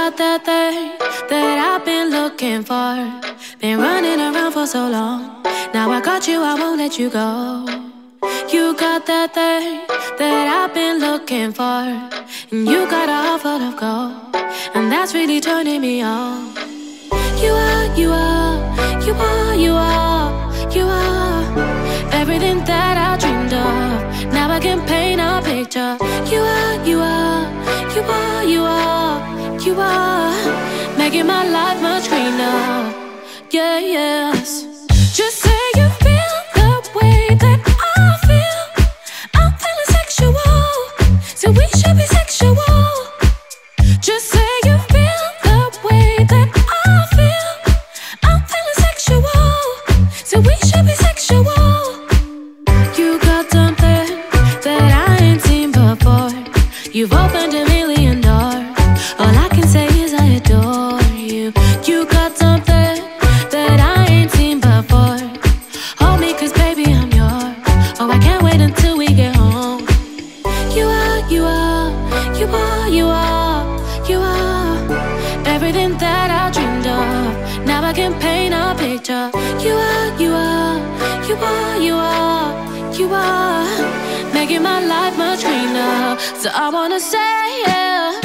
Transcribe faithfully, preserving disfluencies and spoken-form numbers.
got that thing that I've been looking for. Been running around for so long. Now I got you, I won't let you go. You got that thing that I've been looking for. And you got a heart full of gold, and that's really turning me on. You are, you are, you are, you are, you are everything that I dreamed of. Now I can paint a picture. You are, you are, you are, you are, you are making my life much greener. Yeah, yes. Just say you feel the way that I feel. I'm feeling sexual, so we should be sexual. Just say you feel the way that I feel. I'm feeling sexual, so we should be sexual. You got something that I ain't seen before. You've opened a million doors. All I can say is I adore you. You got something that I ain't seen before. Hold me, cause baby I'm yours. Oh, I can't wait until we get home. You are, you are, you are, you are, you are everything that I dreamed of. Now I can paint a picture. You are, you are, you are, you are, you are making my life much greener. So I wanna say, yeah.